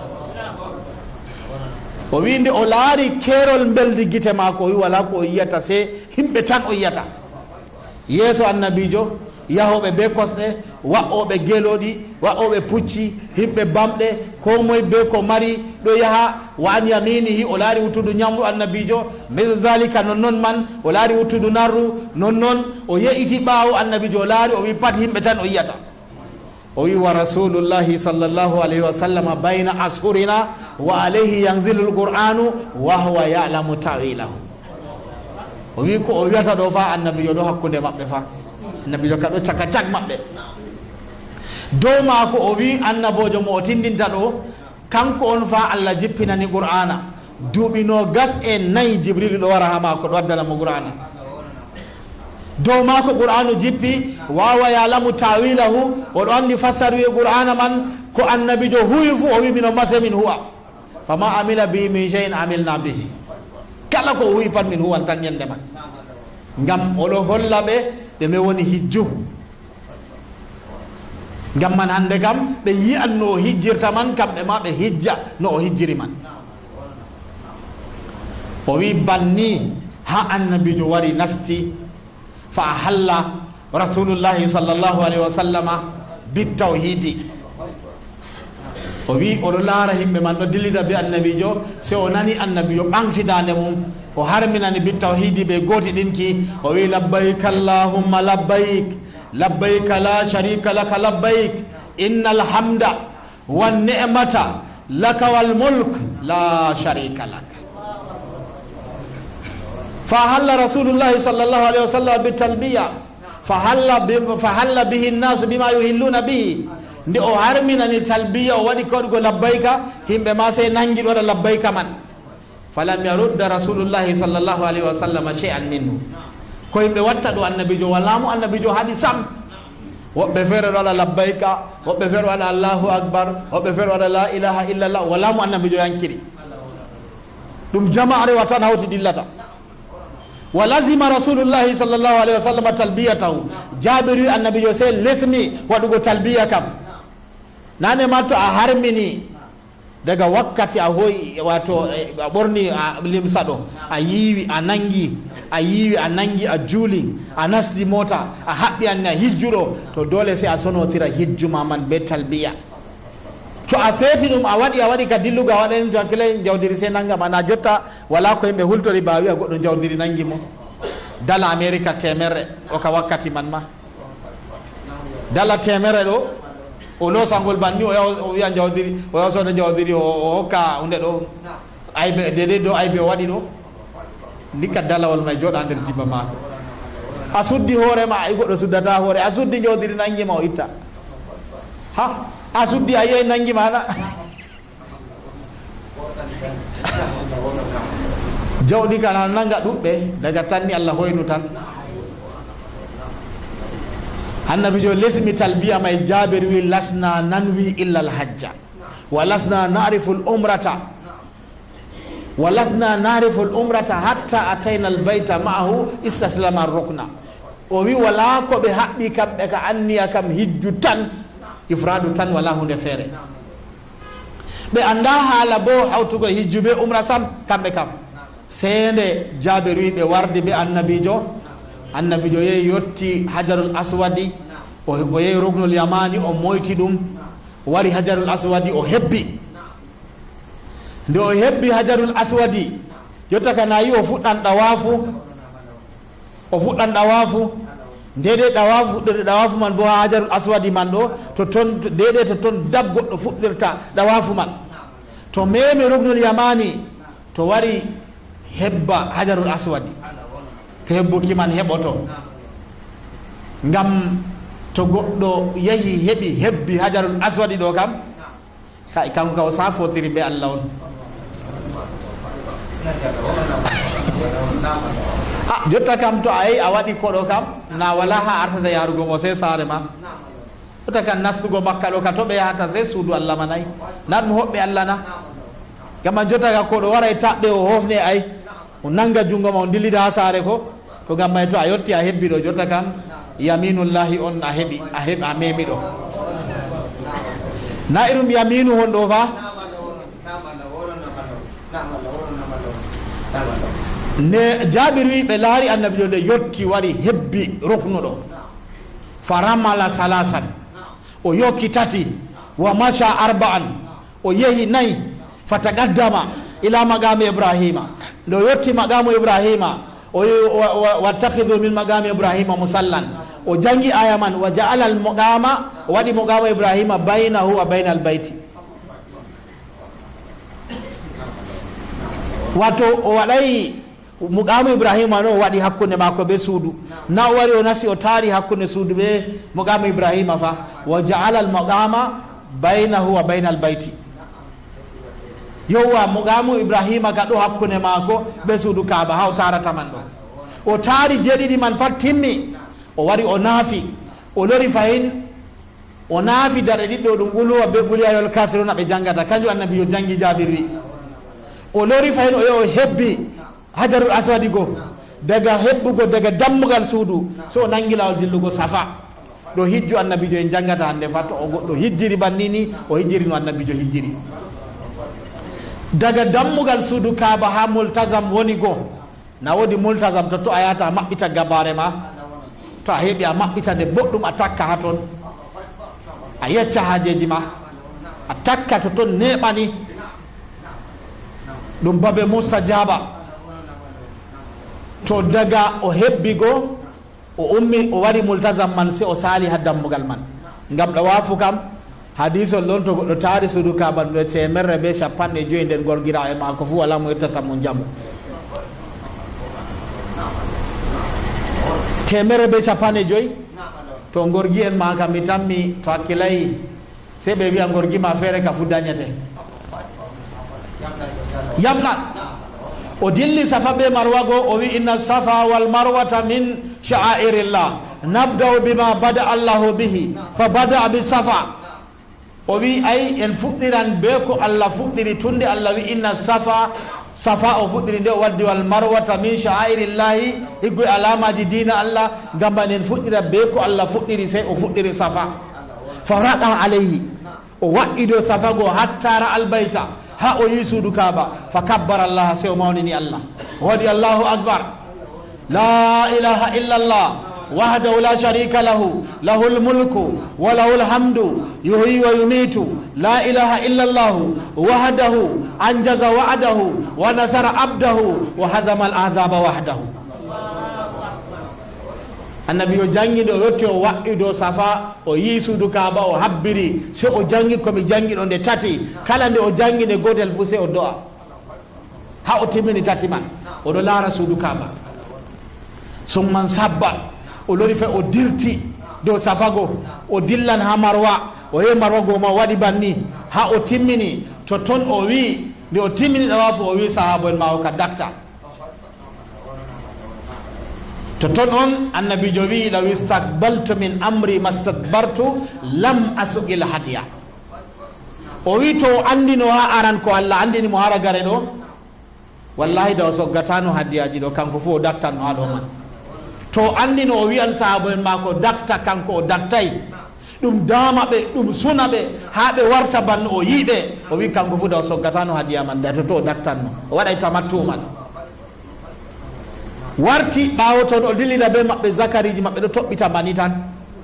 S3: o winde o laari kerol beldi gite maako, o wi wala ko o yiyata se himɓe tan o yiyata. yeeso annabijo yahoɓe be kosɗe, wa'oɓe geloɗi, wa'oɓe pucci, himɓe bamɗe, ko moye be ko mari ɗo yaha. wa an yaminihi o laari wuttudu ñamru annabijo, mithlu dhalika non noon man o laari wuttudu narru, non noon o yeƴiti ɓaawo annabijo o laari, o wi pat himɓe tan o yiyata. o wi wa rasulullahi sallllahu alayhi wa sallam bayna ashurina wa alayhi yanzilu lqur'anu wa huwa ya'lamu ta'wilahu. o wi ko o wiyata ɗo fa annabijo ɗo hakkude maɓɓe fa, annabijo ka ɗo caka cak maɓɓe. dow maako o wi annabojo mo o tindinta ɗo kanko on fa Allah jippinani qur'ana duuɓi no gas e nayi jibril ɗo wara ha maako ɗo waddana mo qur'ana dow maako qur'anu jippi wawa yalamu tawilahu oɗo andi fassaruye qur'ana man ko annabijo huwi fu o wi mino mase min huwa fama amila bihi min shay'in amilna bihi kala ko huwi pat min huwan tan ñande man ngam oɗo holla ɓe ɓe woni hijju ngam man hande kam ɓe yi'an no o hijjirta man kamɓe ma ɓe hijja no o hijjiri man o wi banni ha annabijo wari nasti fa ahalla rasulullahi sallllahu alayhi wa sallama bitawhidi o wi oɗo laara yimɓe man ɗo dillida be annabijo so o nani annabijo ɓamtidande mum o harminani bitawhidi ɓe gooti ɗinki o wi labbayk allahumma labbayk labbayk la sharika laka labbayk inna alhamda wan ni'mata laka wal mulk la sharika laka فهل رسول الله صلى الله عليه وسلم بالتلبية فهل فهل به الناس بما يهلون به ndi o harminani talbiya o waɗi koɗgo labbayka himɓe ma sey nangi ɗoɗa labbayka man falam yarudda rasulullahi sallllahu alayhi wa sallam shay'an minhu ko yimɓe watta ɗo annabijo wallamo annabijo haɗi sam woɓɓe feere ɗo waɗa labbayka woɓɓe feere waɗa allahu akbar woɓɓe feere waɗa la ilaha illallah wallamo annabijo yankiri ɗum jama'a rewa tan hawti dillata wa lazima rasulullahi sallllahu alayhi wa sallam talbiyatahu jabiri annabijo se lesmi waɗugo talbiya kam nane ma to a harmini daga wakkati a hoyi wato a ɓorni a limsa ɗo a yiwi a nangi a yiwi a nangi a juuli a nasdi mota a haɓɓi anne a hijjuɗo to dole se a sonotira hijjuma man be talbiya to a feeti ɗum a waɗi a waɗi ka dillugo a waɗani to hakkile jawdiri se nangama na jotta wala ko yimɓe hultori mbawi a goɗɗo jawdiri nangi mo dala amérique temerre o ka wakkati man ma dala temerre ɗo o losangol banni o yaw o wiya jawdiri o yaw sode jawdiri o hokka hunde ɗo aybe dede ɗo aybe o waɗi ɗo ndikka dalawol may jooɗa nder jibba mako a suddi hoorema ay goɗɗo suddata hoore a suddi jawdiri nangima o itta ha a suddi a yeyi nangi maɗa jawɗi kana nanga ɗuɓɓe daga tanni Allah hoynu tan annabijo lesmi talbiya may jabir wi lasna nanwi illa alhajja wa lasna narifu l umrata wa lasna narifu l umrata hatta atayna albayta ma'ahu istaslama rukna o wi wala ko ɓe haɓɓi kamɓe ka anniya kam hijju tan ifradu tan wala hunde feere ɓe anda haala bo hawtugo hijjube umra sam kamɓe kam seende jabir wi ɓe wardi ɓe annabijo annabijo yehi yotti hajarul aswadi o yehi rugnul yamani o moyti ɗum wari hajarul aswadi o hebbi nde o hebbi hajarul aswadi yotta kana yi o fuɗɗan ɗawafu o fuɗɗan ɗawafu ndede ɗawafu fuɗɗirde ɗawafu man bo ha hajarul aswadi man ɗo to ton dede to ton dab goɗɗo fuɗɗirta ɗawafu man to memi rugnul yamani to wari hebba hajarul aswadi to hebbuki man heɓoto ngam to goɗɗo yahi heɓi hebbi hajarul aswadi ɗo kam kay kanko ka o safotiri be Allah on a jotta kam to a yehi a waɗi koɗo kam na wala ha artata yarugo mo se saare ma jotta kam nastugo makka ɗo ka to ɓe yahata se suudu Allah ma nayi na ɗum hoɓɓe Allah na gama jotta ka koɗo waray taɓɓe o hofne ay o nanga jungo ma o dillida ha saare ko to gam may to a yetti a hebbi ɗo jotta kam yaminullahi on a heɓi a heɓi a memi ɗo na irum yaminu hon ɗo fa ne jabir wi ɓe laari annabijo nde yotti wari hebbi ruknuɗo faramala salasan o yokki tati wa masha arba'an o yehi nayi fataqaddama ila maqami ibrahima nde o yotti maqamu ibrahima o wattakidu min maqami ibrahima musallan o jangi aya man wa ja'ala al maqama o waɗi maqama ibrahima baynahu wa bayna al bayti wato o waɗay muqamu ibrahima no waɗi hakkunde mako be suudu na o wari o nasi o taari hakkunde suudu be muqamu ibrahima fa wa jaala al muqama baynahu wa bayna al bayti yowa muqamu ibrahima ka ɗo hakkunde mako be suudu kaaba ha o tarata man ɗo o taari jeeɗiɗi man pat timmi o wari o naafi o lori fayin o naafi daɗe ɗiɗɗo ɗum ɓuluwa be ɓuliyayol kafiruna ɓe jangata kanjum annabi yo jangi jabirri o lori fayin o yo o hebbi hajarul aswadi go daga hebbugo daga dammugal suudu so o nangi lawol dillugo safa ɗo hijju annabijo en jangata hande fa to o goɗɗo hijjiri bannini o hijjiri no annabijo hijjiri daga dammugal suudu kaaba ha multasam woni go na wodi multasam to to a yata a maɓɓita gabare ma to a heeɓi a maɓɓita nde boɗɗum a takka ha toon a yecca hajeji ma a takka to toon neɓani ɗum babe mustajaba to daga o hebbigo o ummi o wari multasam man se o sali ha dammugal man ngam ɗo waafu kam hadisol ɗon to goɗɗo taari suudu kaaba ɗo temerre be capanɗe joyi nden gorgira e maako fu wala mo yettata mo jamu temerre be capanɗe joyi to gorgi en ma kam mi tammi to hakkilayi se ɓe wiya gorgi ma feere ka fu dañete yamɗan o dilli safa be marwa go o wi inna safa wal marwata min sha'airillah nabda'u bima bada allahu bihi fa bada bi safa o wi ay en fuɗɗiran be ko allah fuɗɗiri tunde allah wi inna safa safa o fuɗɗiri nde o waddi wal marwata min sha'airillahi higgoye alamaji dina allah gamba en fuɗɗira be ko allah fuɗɗiri sey o fuɗɗiri safa fa raɗa alayhi o waɗɗi dow safa go hattara albayta ha o yi suudu kaaba fa kabbara allah sey o mawnini allah o waɗi allahu akbar la ilaha illa allah wahdahu la sharika lahu lahul mulku wa lahul hamdu yuhyi wa yumitu la ilaha illa allah wahdahu anjaza wa'dahu wa nasara abdahu wa hadama al ahzaba wahdahu annabi o jangi ɗo yotti o waɗɗi dow safa o yi suudu kaaba o habbiri se o jangi komi jangi ɗo nde tati kala nde o jangi nde gotel fu se o do'a ha o timmini tati man oɗo laara suudu kaaba summan sabba o lori fe o dirti dow safago o dillan ha marwa o yehi marwa go ma waɗi banni ha o timmini to ton o wi nde o timmini ɗawafu o wi sahaba en ma o ka dakta to ton on annabijo wi law istakbaltu min amri mastadbartu lam asugil hadiya o wi to o andino ha aran ko allah andini mo hara gare ɗo wallahi da o soggatano hadiyaji ɗo kanko fu o daktanno ha ɗo man to andino o wiyan sahaba en mako dakta kanko o daktay ɗum dama ɓe ɗum suna ɓe ha ɓe warta banno o yiɓe o wi kanko fu da o soggatano hadiya man da to to o daktanno o waɗay tamattu man warti ɓawo toon o dillida be maɓɓe zakariji maɓɓe ɗo toɓɓita mani tan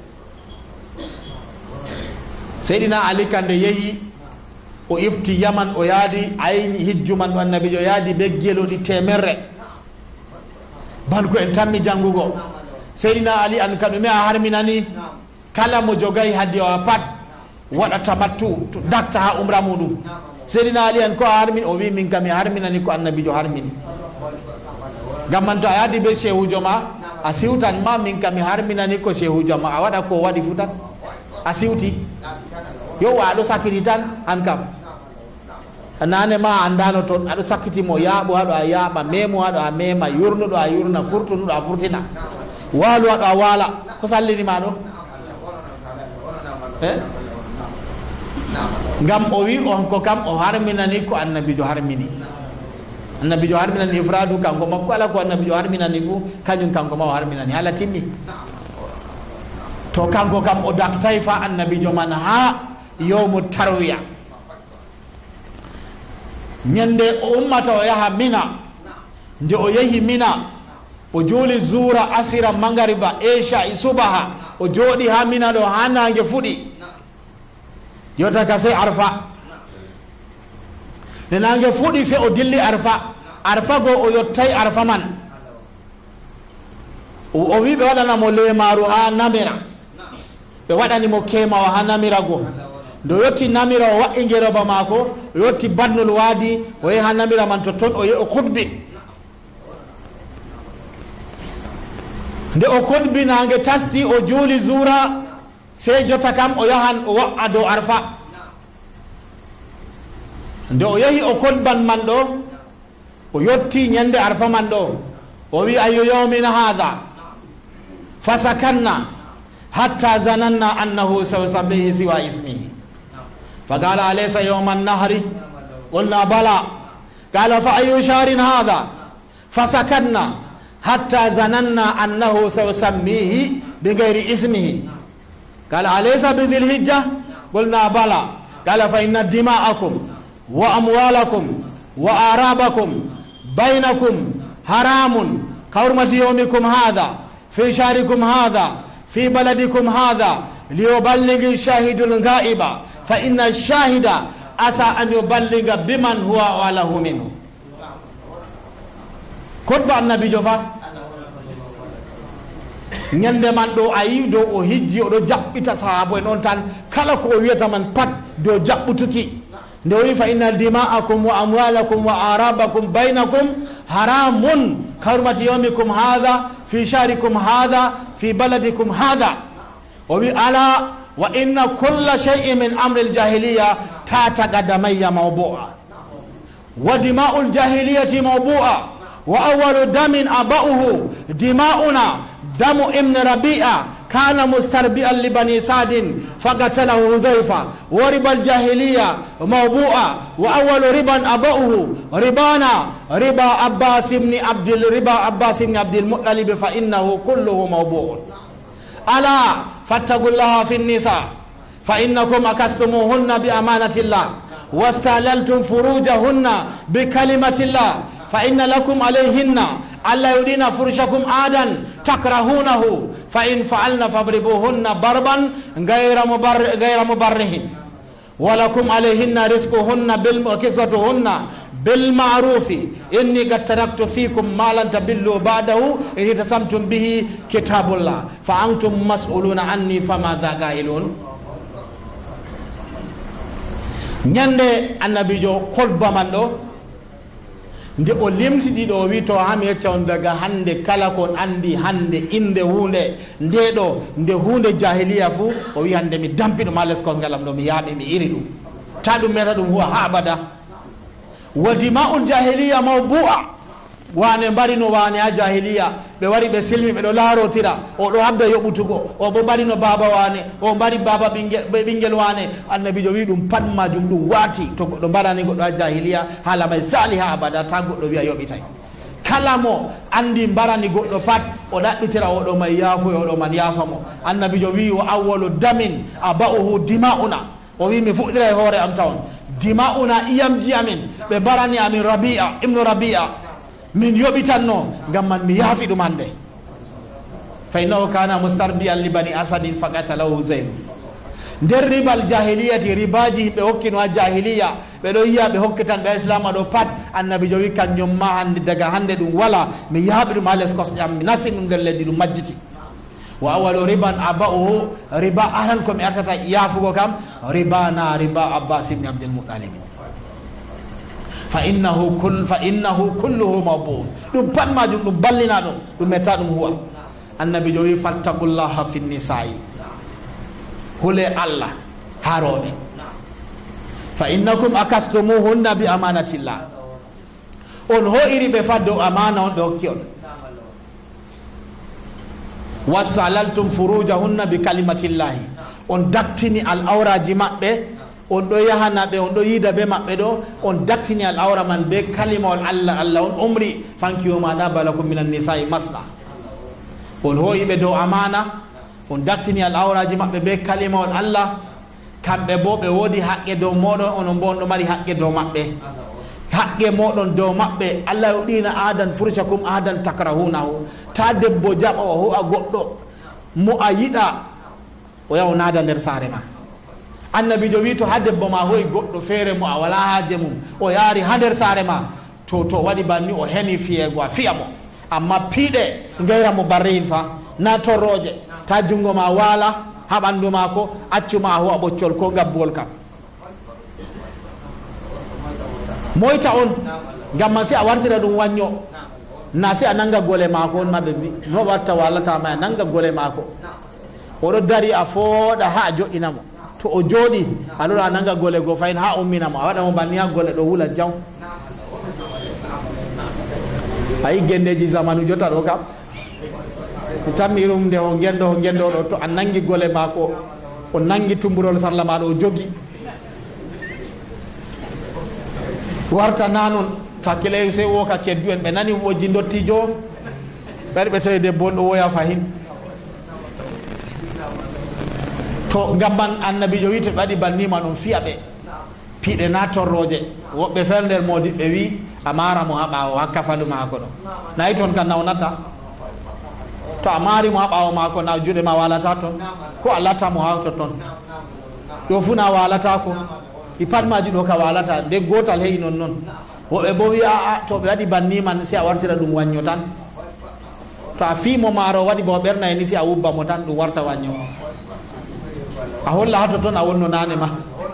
S3: seydina ali kande yehi o ifti yaman o yaadi ayni hijju man ɗo annabijo yaadi be geloɗi temerre ban ko en tammi janngugo seydina ali an ka ɗume a harminani kala mo jogayi haddi o a pat waɗa tamattu to dakta ha umra muɗum seydina ali an ko a harmini o wi min kam mi harminani ko annabijo harmini gam man to a yaadi be chehujo ma a siwtan ma min kam mi harminani ko chehujo ma a waɗa ko waɗi fu tan a siwti yo aɗo sakkiti tan an kam nane ma andano toon aɗo sakkitimo yaaɓo haɗo a yaaɓa memo haɗo a mema yurnuɗo a yurna furtunuɗo a furtina waalu haɗo a waala ko sallinima ɗo e ngam o wi on ko kam o harminani ko annabijo harmini annabijo harminani ifradu kanko makko ala ko annabijo harminani fu kañum kanko ma o harminani hala timmi to kanko kam o daktay fa annabijo man ha yowmu tarwiya ñande o ummata o yaha mina nde o yehi mina o jooli zura asira magariba esha i subaha o jooɗi ha mina ɗo ha nangue fuɗi yottaka sey arfa nde nangue fuɗi se o dilli arfa arfa go o yottay arfa man o wi ɓe waɗanamo lemaru ha namira ɓe waɗanimo kemawa ha namira go nde o yetti namira o waɗi ngeroba maako o yetti badnol waadi o yehi ha namira man to toon o yehi o hutbi nde o kodbinange tasti o juuli zura sey jota kam o yahan o wa'a dow arfa nde o yahi o kodban man ɗo o yotti ñande arfa man ɗo o wi ayu yawmin hada fasakanna hatta zananna annahu sawsabihi siwa ismihi فقال أليس يوم النهر قلنا بلى قال فأي شهر هذا فسكتنا حتى ظننا أنه سيسميه بغير اسمه قال أليس بذي الحجة قلنا بلى قال فإن دماءكم وأموالكم وأعرابكم بينكم حرام كحرمة يومكم هذا في شهركم هذا في بلدكم هذا ليبلغ الشاهد الغائب فإن الشاهد أسى أن يبلغ بمن هو وله منه خطبة النبي جوفا ñande man ɗo ayi dow o hijji oɗo jaɓɓita sahaba en on tan kala ko o wiyata man pat dow jaɓɓutuki nde o wi fa inna dima'akum wa amwalakum wa arabakum baynakum haramun kahurmati yawmikum hadha fi shahrikum hadha fi baladikum hadha o wi ala wa inna kulla shay'in min amri al-jahiliya tata qadamayya mawbu'a wa dima'u al-jahiliyati mawbu'a wa awwalu damin aba'uhu dima'una damu ibn rabi'a kana mustarbi'an li bani sadin faqatalahu hudhayfa wa riba al-jahiliya mawbu'a wa awwalu riban aba'uhu ribana riba abbas ibn abdul riba abbas ibn abdul muttalib fa innahu kulluhu mawbu'un ala fattaqullaha fin nisa fa innakum akastumuhunna bi amanatillah wastalaltum furujahunna bi kalimatillah fa inna lakum alayhinna alla yudina furushakum adan takrahunahu fa in fa'alna fabribuhunna barban ghayra mubar ghayra mubarrihin wa lakum alayhinna rizquhunna bil kiswatuhunna bil ma'rufi inni qad taraktu fikum ma lan tabillu ba'dahu in tasamtum bihi kitabullah fa antum mas'uluna anni fama dhagailun ñande annabijo khutba man ɗo nde o limtiɗi ɗo wi to hami yecca on daga hande kala kon andi hande inde hunde nde ɗo nde hunde jahiliya fuu o wi hande mi dampi ɗum ha less kosngalam ɗo mi yaaɓi mi iri ɗum ta ɗum meta ɗum huwa ha abada wa dima'ul jahiliya mawbu'a wane mbarino wane ha jahiliya ɓe wari ɓe silmi ɓeɗo laarotira oɗo habda yoɓutugo o bo mbarino baba wane o mbari baba ɓinguel wane annabijo wi ɗum pat majum ɗum waati to goɗɗo mbarani goɗɗo ha jahiliya haala may sali ha abada ta goɗɗo wiya yoɓitay kala mo andi mbarani goɗɗo pat o ɗaɓɓitira oɗo may yaafoy oɗo man yaafamo annabijo wi wa awwalu damin aba'uhu dima'una o wi mi fuɗɗira e hoore am tawon dima'una iyamji amin ɓe mbarani amin rabi'a ibnu rabi'a min yoɓitanno ngam man mi yaafi ɗum hande fa innahu kana mustarbi'an li bani asadin faqatalahu zayd nder ribal jahiliyati ribaji himɓe hokkino ha jahiliya ɓeɗo yiya ɓe hokkitan ɓe islama ɗo pat annabi jowi kanjum ma hande daga hande ɗum wala mi yaaɓi ɗum ha less kosɗe am mi nasi ɗum nder leddi ɗum majjiti wa awalu riban aba'uhu riba ahan komi artata yaafugo kam riba na riba abbas ibn abdul muttalib fa innahu kull fa innahu kulluhu mawbu ɗum pat majum ɗum ballina ɗum ɗum metta ɗum huwa annabi jowi fattaqullaha fi nisa'i hule allah ha rooɓe fa innakum akastumuhunna bi amanatillah on ho'iri ɓe fa dow amana on ɓe hokki on wastalaltum furujahunna bi kalimatillahi on daktini al awraji maɓɓe on ɗo yahana ɓe on ɗo yiida be maɓɓe ɗo on daktini al awra man be kalimawol allah allah on umri fankiwo maɗa balakum minan nisa'i masna on hoyiɓe dow amana on daktini al awraji maɓɓe be kalimawol allah kamɓe bo ɓe woodi haqqe dow moɗon onon bo on ɗo mari haqqe dow maɓɓe haqqe moɗon dow maɓɓe allah yo ɗina adan fursakum adan takrahunahu ta debbo jaɓa o ho'a goɗɗo mo a yiɗa o yaha o naada nder saare ma annabijo wi to ha debbo ma hoyi goɗɗo feere mo a wala haaje mum o yaari ha nder saare ma to to waɗi banni o heni fiyego a fiya mo amma piiɗe gayra mo barreyin fa na torroje ta jungo ma waala ha ɓandu ma ko accuma a ho'a ɓoccol ko gabbol kam moyta on ngam man si a wartira ɗum wañño nasi ananga gole mako on mabbe bi no watta walata ma ananga gole mako oɗo dari a fooɗa ha jo'inamo to o jooɗi alors ananga gole go fayin ha umminamo a waɗa mo banni ha gole ɗo wula jaw ayi gendeji zamanu jota ɗo kam tammi ɗum nde o gendo o gendo ɗo to a nangi gole mako o nangi tumburol sarla maɗo o jogi warta nanon hakkile sey woka keddu en ɓe nani woji dottijo ɓeɗe ɓe tawi debbo on ɗo woya fayin to gamman annabijo wi to ɓe waɗi bannima ɗum fiya ɓe piiɗe natorroje woɓɓe feere nder modiɓɓe wi a mara mo ha ɓawo ha kafalu mako ɗo nayi toon ka nawnata to a maari mo ha ɓawo mako na juuɗe ma walata toon ko a latta mo ha to toon ɗo fu na walata ko i pat maji ɗo ka walata nde gotal heyi non noon woɓe bo wi a to ɓe waɗi banniman si a wartira ɗum wañño tan to a fiimo maaro waɗi bo ɓerna e ni si a wubba mo tan ɗum warta wañño a holla hato toon a wonno nane ma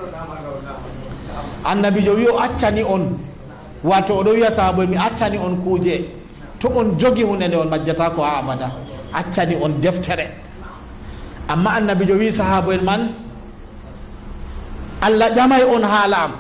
S3: annabijo wi o accani on wato oɗo wiya sahaba mi accani on kuuje to on jogi hunde nde on majjata ko ha abada accani on deftere amma annabijo wi sahaba en man Allah ƴamay on haala am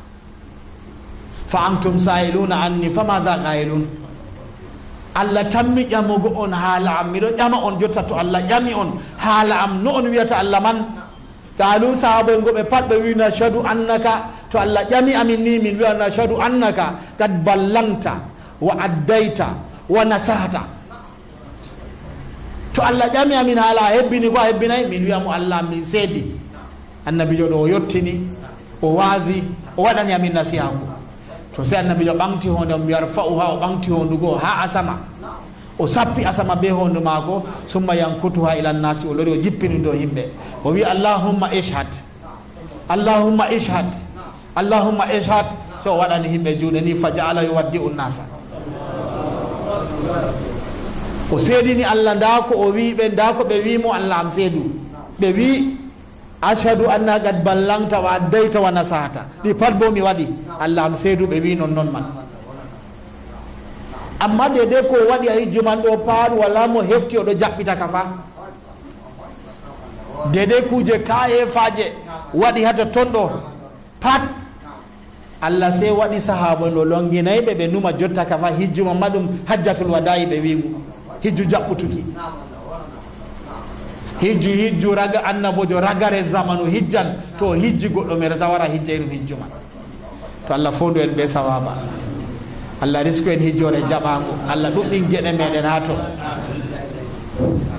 S3: fa antum sa'iluna anni famadha qailun Allah tammi ƴamugo on haala am miɗo ƴama on jotta to Allah ƴami on haala am no on wiyata Allah man qalu sahaba en goɓe pat ɓe wi nashhadu annaka to Allah ƴami amin ni min wiya nashhadu annaka kad ballanta wa addayta wa nasahata to Allah ƴami amin haala a hebbini ko a hebbinayi min wiyamo Allah min seedi annabijo ɗo o yettini o waasi o waɗani amin nasiha ko to se annabijo ɓamti honde o mbiyar fa'u ha o ɓamti hondugo ha asama o sappi asama be hondu maako summa yankutuha ila nnasi o lori o jippini do yimɓe o wi allahumma ishhad allahumma ishhad allahumma ishhad so o waɗani yimɓe juuɗe ni fa jaala yuwaddi u nnasa o seedini Allah nda ko o wi ɓe nda ko ɓe wimo Allah am seedu ɓe wi ashhadu anna qad ballanta wa addayta wa nasahata ɗi pat bo mi waɗi Allah am seedu ɓe wi non noon man amma dede ko waɗi a hijju man ɗo pat wala mo hefti oɗo jaɓɓita ka fa dede kuje kaye faje waɗi hata ton ɗo pat Allah se waɗi sahaba ɗo longinayɓe ɓe numa jotta ka fa hijju mamma ɗum hajjatul wadayi ɓe wimu hijju jaɓɓutuki hijju hijju raga annabojo ragare zamanu hijjan to hijji goɗɗo merata wara hijja irum hijju man to Allah fondu en ɓe sawaba Allah risku en hijjore jaɓango Allah ɗuɗɗin gueɗe meɗen ha to